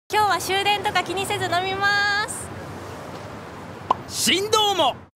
今日は終電とか気にせず飲みます。 振動も